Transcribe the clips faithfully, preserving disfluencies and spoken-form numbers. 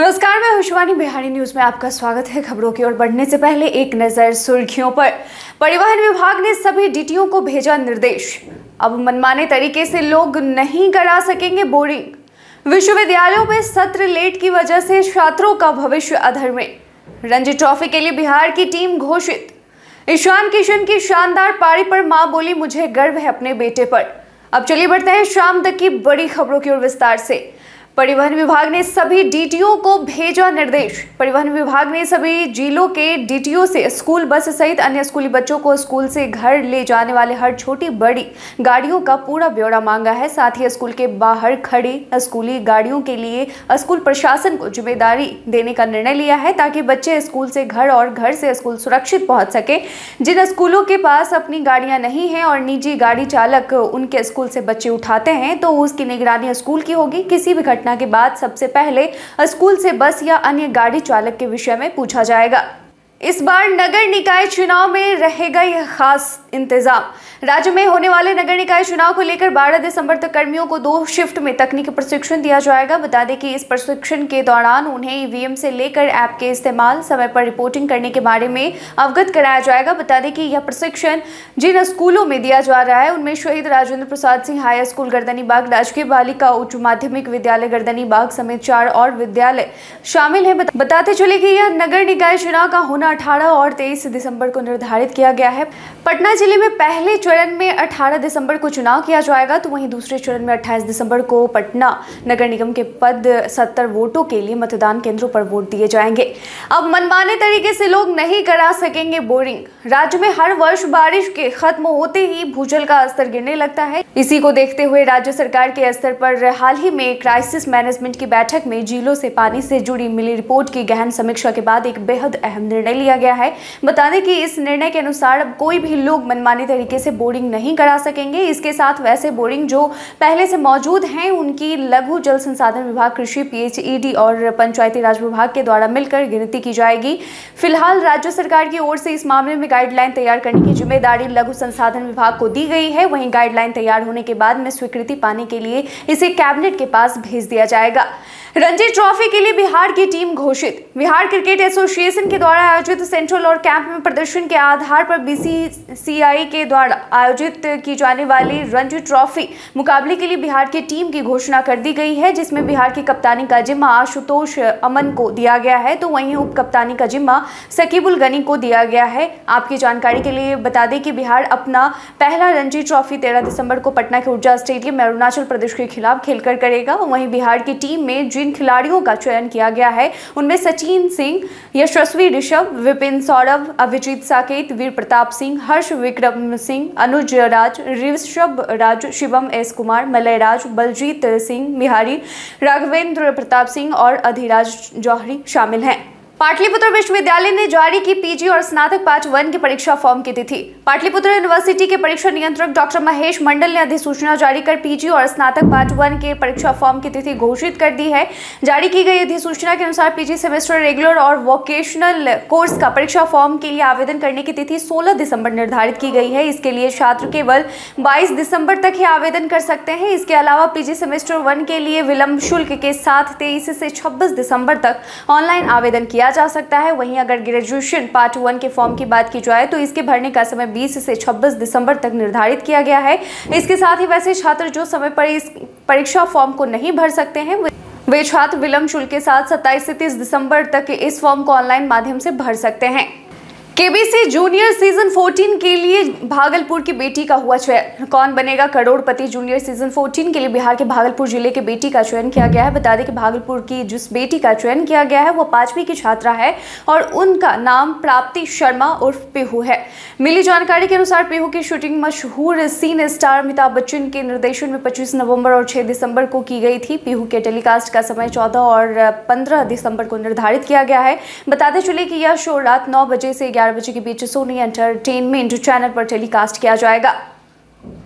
नमस्कार, मैं हुशवानी बिहारी न्यूज में आपका स्वागत है। खबरों की ओर बढ़ने से पहले एक नजर सुर्खियों पर। परिवहन विभाग ने सभी डीटीओ को भेजा निर्देश, अब मनमाने तरीके से लोग नहीं करा सकेंगे बोर्डिंग। विश्वविद्यालयों में सत्र लेट की वजह से छात्रों का भविष्य अधर में। रणजी ट्रॉफी के लिए बिहार की टीम घोषित। ईशान किशन की शानदार पारी पर मां बोली, मुझे गर्व है अपने बेटे पर। अब चलिए बढ़ते हैं शाम तक की बड़ी खबरों की ओर विस्तार से। परिवहन विभाग ने सभी डीटीओ को भेजा निर्देश। परिवहन विभाग ने सभी जिलों के डीटीओ से स्कूल बस सहित अन्य स्कूली बच्चों को स्कूल से घर ले जाने वाले हर छोटी बड़ी गाड़ियों का पूरा ब्यौरा मांगा है। साथ ही स्कूल के बाहर खड़ी स्कूली गाड़ियों के लिए स्कूल प्रशासन को जिम्मेदारी देने का निर्णय लिया है, ताकि बच्चे स्कूल से घर और घर से स्कूल सुरक्षित पहुंच सके। जिन स्कूलों के पास अपनी गाड़ियां नहीं हैं और निजी गाड़ी चालक उनके स्कूल से बच्चे उठाते हैं, तो उसकी निगरानी स्कूल की होगी। किसी भी घटना के बाद सबसे पहले स्कूल से बस या अन्य गाड़ी चालक के विषय में पूछा जाएगा। इस बार नगर निकाय चुनाव में रहेगा यह खास इंतजाम। राज्य में होने वाले नगर निकाय चुनाव को लेकर बारह दिसंबर तक कर्मियों को दो शिफ्ट में तकनीकी प्रशिक्षण दिया जाएगा। बता दें कि इस प्रशिक्षण के दौरान उन्हें ईवीएम से लेकर ऐप के इस्तेमाल, समय पर रिपोर्टिंग करने के बारे में अवगत कराया जाएगा। बता दें कि यह प्रशिक्षण जिन स्कूलों में दिया जा रहा है उनमें शहीद राजेंद्र प्रसाद सिंह हाई स्कूल गर्दनीबाग, राजकीय बालिका उच्च माध्यमिक विद्यालय गर्दनीबाग समेत चार और विद्यालय शामिल है। बताते चले कि यह नगर निकाय चुनाव का होना अठारह और तेईस दिसंबर को निर्धारित किया गया है। पटना जिले में पहले चरण में अठारह दिसंबर को चुनाव किया जाएगा, तो वहीं दूसरे चरण में अट्ठाईस दिसंबर को पटना नगर निगम के पद सत्तर वोटों के लिए मतदान केंद्रों पर वोट दिए जाएंगे। अब मनमाने तरीके से लोग नहीं करा सकेंगे बोरिंग। राज्य में हर वर्ष बारिश के खत्म होते ही भूजल का स्तर गिरने लगता है। इसी को देखते हुए राज्य सरकार के स्तर पर हाल ही में क्राइसिस मैनेजमेंट की बैठक में जिलों से पानी से जुड़ी मिली रिपोर्ट की गहन समीक्षा के बाद एक बेहद अहम निर्णय लिया गया है। बता दें कि इस निर्णय के अनुसार अब कोई भी लोग मनमानी तरीके से बोरिंग नहीं करा सकेंगे। इसके साथ वैसे बोरिंग जो पहले से मौजूद हैं उनकी लघु जल संसाधन विभाग, कृषि, पीएचईडी और पंचायती राज विभाग के द्वारा मिलकर गिनती की जाएगी। फिलहाल राज्य सरकार की ओर से इस मामले में गाइडलाइन तैयार करने की जिम्मेदारी लघु संसाधन विभाग को दी गई है। वहीं गाइडलाइन तैयार होने के बाद में स्वीकृति पाने के लिए इसे कैबिनेट के पास भेज दिया जाएगा। रणजी ट्रॉफी के लिए बिहार की टीम घोषित। बिहार क्रिकेट एसोसिएशन के द्वारा आयोजित सेंट्रल और कैंप में प्रदर्शन के आधार पर बीसीसीआई के द्वारा आयोजित की जाने वाली रणजी ट्रॉफी मुकाबले के लिए बिहार की टीम की घोषणा कर दी गई है, जिसमें बिहार की कप्तानी का जिम्मा आशुतोष अमन को दिया गया है, तो वहीं उप कप्तानी का जिम्मा सकीबुल गनी को दिया गया है। आपकी जानकारी के लिए बता दें कि बिहार अपना पहला रणजी ट्रॉफी तेरह दिसंबर को पटना के ऊर्जा स्टेडियम में अरुणाचल प्रदेश के खिलाफ खेलकर करेगा। वहीं बिहार की टीम में जिन खिलाड़ियों का चयन किया गया है उनमें सचिन सिंह, यशस्वी ऋषभ, विपिन सौरभ, अभिजीत साकेत, वीर प्रताप सिंह, हर्ष विक्रम सिंह, अनुज राज, ऋषभ राज, शिवम एस कुमार, मलय राज, बलजीत सिंह बिहारी, राघवेंद्र प्रताप सिंह और अधिराज जौहरी शामिल हैं। पाटलिपुत्र विश्वविद्यालय ने जारी की पीजी और स्नातक पार्ट वन की परीक्षा फॉर्म की तिथि। पाटलिपुत्र यूनिवर्सिटी के परीक्षा नियंत्रक डॉक्टर महेश मंडल ने अधिसूचना जारी कर पीजी और स्नातक पार्ट वन के परीक्षा फॉर्म की तिथि घोषित कर दी है। जारी की गई अधिसूचना के अनुसार पीजी सेमेस्टर रेगुलर और वोकेशनल कोर्स का परीक्षा फॉर्म के लिए आवेदन करने की तिथि सोलह दिसंबर निर्धारित की गई है। इसके लिए छात्र केवल बाईस दिसंबर तक ही आवेदन कर सकते हैं। इसके अलावा पीजी सेमेस्टर वन के लिए विलंब शुल्क के साथ तेईस से छब्बीस दिसंबर तक ऑनलाइन आवेदन किया जा सकता है। वहीं अगर ग्रेजुएशन पार्ट वन के फॉर्म की बात की जाए तो इसके भरने का समय बीस से छब्बीस दिसंबर तक निर्धारित किया गया है। इसके साथ ही वैसे छात्र जो समय पर इस परीक्षा फॉर्म को नहीं भर सकते हैं वे छात्र विलंब शुल्क के साथ सत्ताईस से तीस दिसंबर तक इस फॉर्म को ऑनलाइन माध्यम से भर सकते हैं। केबीसी जूनियर सीजन चौदह के लिए भागलपुर की बेटी का हुआ चयन। कौन बनेगा करोड़पति? जूनियर सीजन चौदह के लिए बिहार के भागलपुर जिले के बेटी का चयन किया गया है। बता दें कि भागलपुर की जिस बेटी का चयन किया गया है वो पांचवी की छात्रा है और उनका नाम प्राप्ति शर्मा उर्फ पीहू है। मिली जानकारी के अनुसार पीहू की शूटिंग मशहूर सीन स्टार अमिताभ बच्चन के निर्देशन में पच्चीस नवंबर और छह दिसंबर को की गई थी। पीहू के टेलीकास्ट का समय चौदह और पंद्रह दिसंबर को निर्धारित किया गया है। बताते चले कि यह शो रात नौ बजे से ग्यारह बजे के बीच सोनी एंटरटेनमेंट चैनल पर टेलीकास्ट किया जाएगा।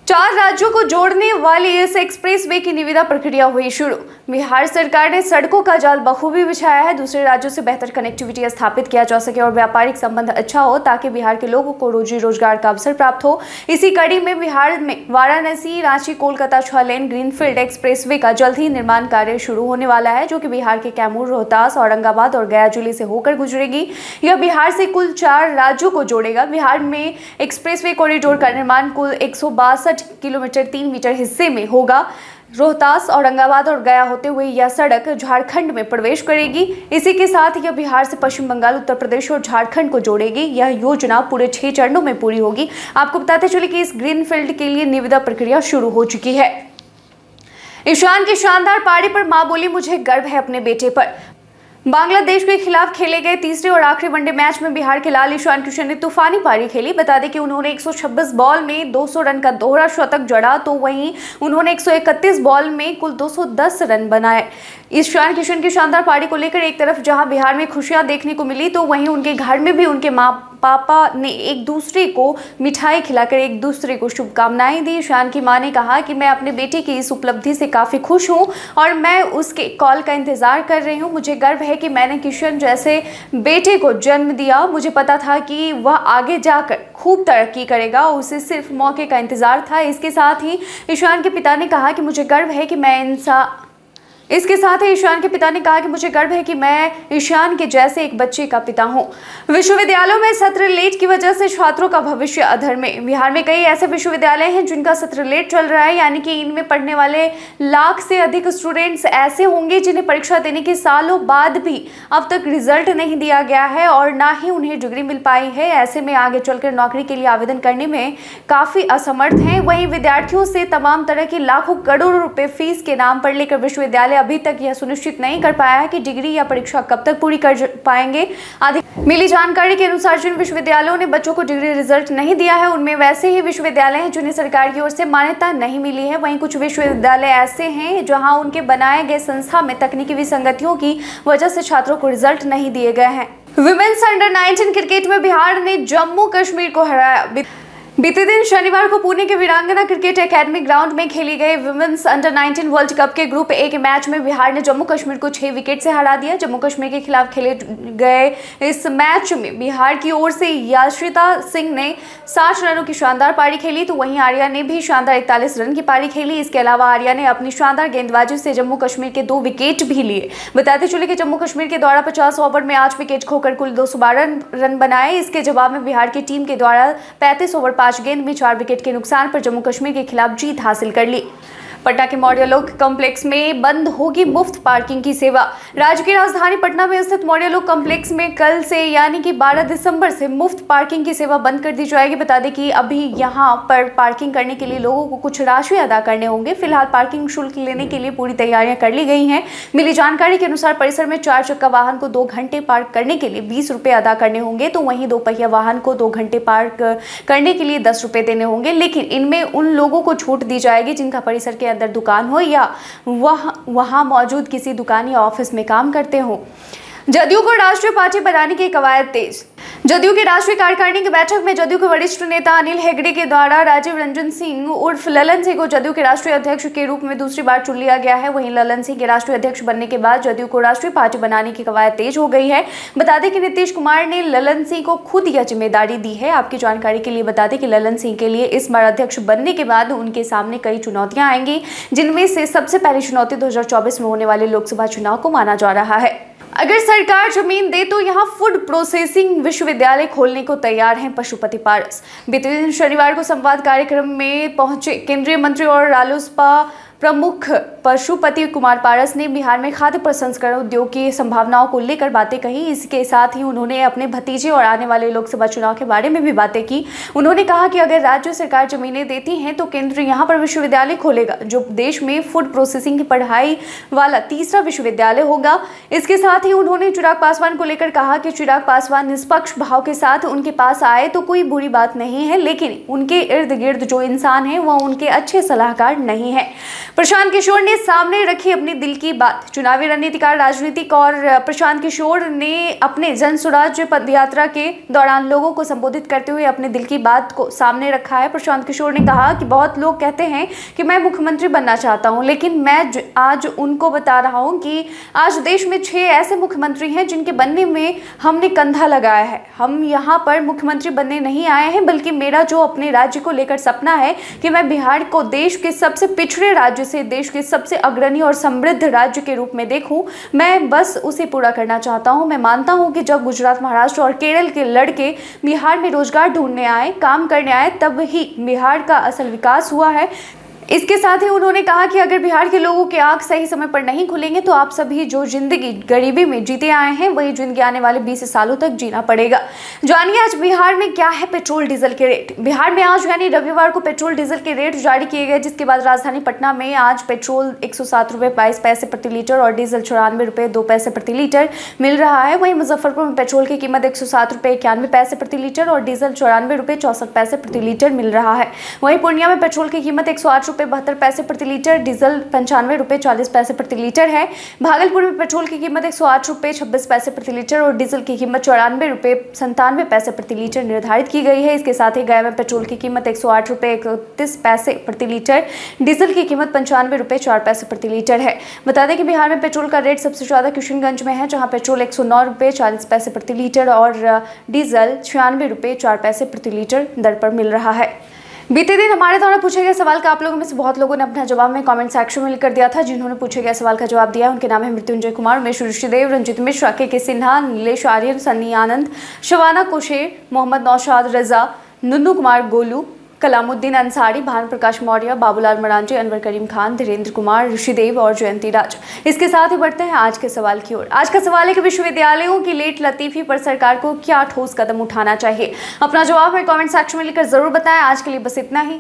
चार राज्यों को जोड़ने वाली इस एक्सप्रेसवे की निविदा प्रक्रिया हुई शुरू। बिहार सरकार ने सड़कों का जाल बखूबी बिछाया है। दूसरे राज्यों से बेहतर कनेक्टिविटी स्थापित किया जा सके और व्यापारिक संबंध अच्छा हो ताकि बिहार के लोगों को रोजी रोजगार का अवसर प्राप्त हो। इसी कड़ी में बिहार में वाराणसी रांची कोलकाता छह लेन ग्रीनफील्ड एक्सप्रेसवे का जल्द ही निर्माण कार्य शुरू होने वाला है, जो कि बिहार के कैमूर, रोहतास, औरंगाबाद और गया जिले से होकर गुजरेगी। यह बिहार से कुल चार राज्यों को जोड़ेगा। बिहार में एक्सप्रेसवे कॉरिडोर का निर्माण कुल एक सौ बासठ किलोमीटर तीन मीटर हिस्से में होगा। रोहतास, औरंगाबाद और गया होते हुए यह सड़क झारखंड में प्रवेश करेगी। इसी के साथ यह बिहार से पश्चिम बंगाल, उत्तर प्रदेश और झारखंड को जोड़ेगी। यह योजना पूरे छह चरणों में पूरी होगी। आपको बताते चले कि इस ग्रीनफील्ड के लिए निविदा प्रक्रिया शुरू हो चुकी है। ईशान की शानदार पारी पर मां बोली, मुझे गर्व है अपने बेटे पर। बांग्लादेश के खिलाफ खेले गए तीसरे और आखिरी वनडे मैच में बिहार के लाल ईशान किशन ने तूफानी पारी खेली। बता दें कि उन्होंने एक सौ छब्बीस बॉल में दो सौ रन का दोहरा शतक जड़ा, तो वहीं उन्होंने एक सौ इकतीस बॉल में कुल दो सौ दस रन बनाए। ईशान किशन की शानदार पारी को लेकर एक तरफ जहां बिहार में खुशियां देखने को मिली, तो वहीं उनके घर में भी उनके मां पापा ने एक दूसरे को मिठाई खिलाकर एक दूसरे को शुभकामनाएं दी। ईशान की मां ने कहा कि मैं अपने बेटे की इस उपलब्धि से काफ़ी खुश हूं और मैं उसके कॉल का इंतज़ार कर रही हूं। मुझे गर्व है कि मैंने किशन जैसे बेटे को जन्म दिया। मुझे पता था कि वह आगे जाकर खूब तरक्की करेगा, उसे सिर्फ मौके का इंतज़ार था। इसके साथ ही ईशान के पिता ने कहा कि मुझे गर्व है कि मैं इंसान इसके साथ ही ईशान के पिता ने कहा कि मुझे गर्व है कि मैं ईशान के जैसे एक बच्चे का पिता हूं। विश्वविद्यालयों में सत्र लेट की वजह से छात्रों का भविष्य अधर में। बिहार में कई ऐसे विश्वविद्यालय हैं जिनका सत्र लेट चल रहा है, यानी कि इनमें पढ़ने वाले लाख से अधिक स्टूडेंट्स ऐसे होंगे जिन्हें परीक्षा देने के सालों बाद भी अब तक रिजल्ट नहीं दिया गया है और ना ही उन्हें डिग्री मिल पाई है। ऐसे में आगे चलकर नौकरी के लिए आवेदन करने में काफ़ी असमर्थ हैं। वहीं विद्यार्थियों से तमाम तरह की लाखों करोड़ों रुपए फीस के नाम पर लेकर विश्वविद्यालय अभी तक यह सुनिश्चित नहीं कर पाया है कि डिग्री या परीक्षा कब तक पूरी कर पाएंगे। अधिक मिली जानकारी के अनुसार जिन विश्वविद्यालयों ने बच्चों को डिग्री रिजल्ट नहीं दिया है, उनमें वैसे ही विश्वविद्यालय हैं जिन्हें सरकार की ओर से मान्यता नहीं मिली है। वहीं कुछ विश्वविद्यालय ऐसे हैं जहां उनके बनाए गए संस्था में तकनीकी विसंगतियों की वजह से छात्रों को रिजल्ट नहीं दिए गए हैं। विमेन्स अंडर नाइनटीन क्रिकेट में बिहार ने जम्मू कश्मीर को हराया। बीते दिन शनिवार को पुणे के वीरांगना क्रिकेट एकेडमी ग्राउंड में खेली गई women's under nineteen world cup के ग्रुप ए के मैच में बिहार ने जम्मू कश्मीर को छह विकेट से हरा दिया। जम्मू कश्मीर के खिलाफ खेले गए इस मैच में बिहार की ओर से याश्रिता सिंह ने साठ रनों की शानदार पारी खेली, तो वहीं आर्या ने भी शानदार इकतालीस रन की पारी खेली। इसके अलावा आर्या ने अपनी शानदार गेंदबाजी से जम्मू कश्मीर के दो विकेट भी लिए। बताते चले कि जम्मू कश्मीर के द्वारा पचास ओवर में आठ विकेट खोकर कुल दो सौ बारह रन बनाए। इसके जवाब में बिहार की टीम के द्वारा पैंतीस ओवर पांच गेंद में चार विकेट के नुकसान पर जम्मू कश्मीर के खिलाफ जीत हासिल कर ली। पटना के मौर्य लोक कॉम्प्लेक्स में बंद होगी मुफ्त पार्किंग की सेवा। राज्य की राजधानी पटना में स्थित मौर्य लोक कॉम्प्लेक्स में कल से यानी कि बारह दिसंबर से मुफ्त पार्किंग की सेवा बंद कर दी जाएगी। बता दें कि अभी यहां पर पार्किंग करने के लिए लोगों को कुछ राशि अदा करने होंगे। फिलहाल पार्किंग शुल्क लेने के लिए पूरी तैयारियां कर ली गई हैं। मिली जानकारी के अनुसार परिसर में चार चक्का वाहन को दो घंटे पार्क करने के लिए बीस रुपये अदा करने होंगे, तो वहीं दो पहिया वाहन को दो घंटे पार्क करने के लिए दस रुपये देने होंगे। लेकिन इनमें उन लोगों को छूट दी जाएगी जिनका परिसर के अंदर दुकान हो या वह वहां मौजूद किसी दुकान या ऑफिस में काम करते हो। जदयू को राष्ट्रीय पार्टी बनाने की कवायद तेज। जदयू की राष्ट्रीय कार्यकारिणी की बैठक में जदयू के वरिष्ठ नेता अनिल हेगड़े के द्वारा राजीव रंजन सिंह उर्फ ललन सिंह को जदयू के राष्ट्रीय अध्यक्ष के रूप में दूसरी बार चुन लिया गया है। वहीं ललन सिंह के राष्ट्रीय अध्यक्ष बनने के बाद जदयू को राष्ट्रीय पार्टी बनाने की कवायद तेज हो गई है। बता दें कि नीतीश कुमार ने ललन सिंह को खुद यह जिम्मेदारी दी है। आपकी जानकारी के लिए बता दें कि ललन सिंह के लिए इस बार अध्यक्ष बनने के बाद उनके सामने कई चुनौतियां आएंगी, जिनमें से सबसे पहली चुनौती दो हजार चौबीस में होने वाले लोकसभा चुनाव को माना जा रहा है। अगर सरकार जमीन दे तो यहां फूड प्रोसेसिंग विश्वविद्यालय खोलने को तैयार हैं पशुपति पारस। बीते दिन शनिवार को संवाद कार्यक्रम में पहुंचे केंद्रीय मंत्री और रालोसपा प्रमुख पशुपति कुमार पारस ने बिहार में खाद्य प्रसंस्करण उद्योग की संभावनाओं को लेकर बातें कही। इसके साथ ही उन्होंने अपने भतीजे और आने वाले लोकसभा चुनाव के बारे में भी बातें की। उन्होंने कहा कि अगर राज्य सरकार जमीनें देती हैं तो केंद्र यहां पर विश्वविद्यालय खोलेगा, जो देश में फूड प्रोसेसिंग की पढ़ाई वाला तीसरा विश्वविद्यालय होगा। इसके साथ ही उन्होंने चिराग पासवान को लेकर कहा कि चिराग पासवान निष्पक्ष भाव के साथ उनके पास आए तो कोई बुरी बात नहीं है, लेकिन उनके इर्द गिर्द जो इंसान है वह उनके अच्छे सलाहकार नहीं है। प्रशांत किशोर ने सामने रखी अपनी दिल की बात। चुनावी रणनीतिकार, राजनीतिक और प्रशांत किशोर ने अपने जन स्वराज पदयात्रा के दौरान लोगों को संबोधित करते हुए अपने दिल की बात को सामने रखा है। प्रशांत किशोर ने कहा कि बहुत लोग कहते हैं कि मैं मुख्यमंत्री बनना चाहता हूं, लेकिन मैं आज उनको बता रहा हूं कि आज देश में छह ऐसे मुख्यमंत्री हैं जिनके बनने में हमने कंधा लगाया है। हम यहां पर मुख्यमंत्री बनने नहीं आए हैं, बल्कि मेरा जो अपने राज्य को लेकर सपना है कि मैं बिहार को देश के सबसे पिछड़े राज्य से देश के सबसे अग्रणी और समृद्ध राज्य के रूप में देखूं, मैं बस उसे पूरा करना चाहता हूं। मैं मानता हूं कि जब गुजरात, महाराष्ट्र और केरल के लड़के बिहार में रोजगार ढूंढने आए, काम करने आए, तब ही बिहार का असल विकास हुआ है। इसके साथ ही उन्होंने कहा कि अगर बिहार के लोगों के आंख सही समय पर नहीं खुलेंगे तो आप सभी जो जिंदगी गरीबी में जीते आए हैं वही जिंदगी आने वाले बीस सालों तक जीना पड़ेगा। जानिए आज बिहार में क्या है पेट्रोल डीजल के रेट। बिहार में आज यानी रविवार को पेट्रोल डीजल के रेट जारी किए गए, जिसके बाद राजधानी पटना में आज पेट्रोल एक सौ सात रुपये बाईस पैसे प्रति लीटर और डीजल चौरानवे रुपये दो पैसे प्रति लीटर मिल रहा है। वहीं मुजफ्फरपुर में पेट्रोल की कीमत एक सौ सात रुपये इक्यानवे पैसे प्रति लीटर और डीजल चौरानवे रुपये चौसठ पैसे प्रति लीटर मिल रहा है। वहीं पूर्णिया में पेट्रोल की कीमत एक सौ आठ रुपये बहत्तर पैसे प्रति लीटर, डीजल पंचानवे रुपये चालीस पैसे प्रति लीटर है। भागलपुर में पेट्रोल की कीमत एक सौ आठ रुपये छब्बीस पैसे प्रति लीटर और डीजल की कीमत चौरानवे रुपये संतानवे पैसे प्रति लीटर निर्धारित की गई है। इसके साथ ही गया में पेट्रोल की कीमत एक सौ आठ रुपये इकतीस पैसे प्रति लीटर, डीजल की कीमत पंचानवे रुपये चार पैसे प्रति लीटर है। बता दें कि बिहार में पेट्रोल का रेट सबसे ज्यादा किशनगंज में है, जहां पेट्रोल एक सौ नौ रुपये चालीस पैसे प्रति लीटर और डीजल छियानवे रुपये चार पैसे प्रति लीटर दर पर मिल रहा है। बीते दिन हमारे द्वारा पूछे गए सवाल का आप लोगों में से बहुत लोगों ने अपना जवाब में कमेंट सेक्शन में लिखकर दिया था। जिन्होंने पूछे गए सवाल का जवाब दिया उनके नाम है मृत्युंजय कुमार, उमेश ऋषिदेव, रंजित मिश्रा, के के सिन्हा, नीलेश आर्यन, सन्नी आनंद, शवाना कुशेर, मोहम्मद नौशाद रजा, नुन्नू कुमार गोलू, कलामुद्दीन अंसारी, भानु प्रकाश मौर्य, बाबूलाल मरांजी, अनवर करीम खान, धीरेन्द्र कुमार, ऋषिदेव और जयंती राज। इसके साथ ही बढ़ते हैं आज के सवाल की ओर। आज का सवाल है कि विश्वविद्यालयों की लेट लतीफी पर सरकार को क्या ठोस कदम उठाना चाहिए। अपना जवाब हमें कमेंट सेक्शन में लिखकर जरूर बताएं। आज के लिए बस इतना ही।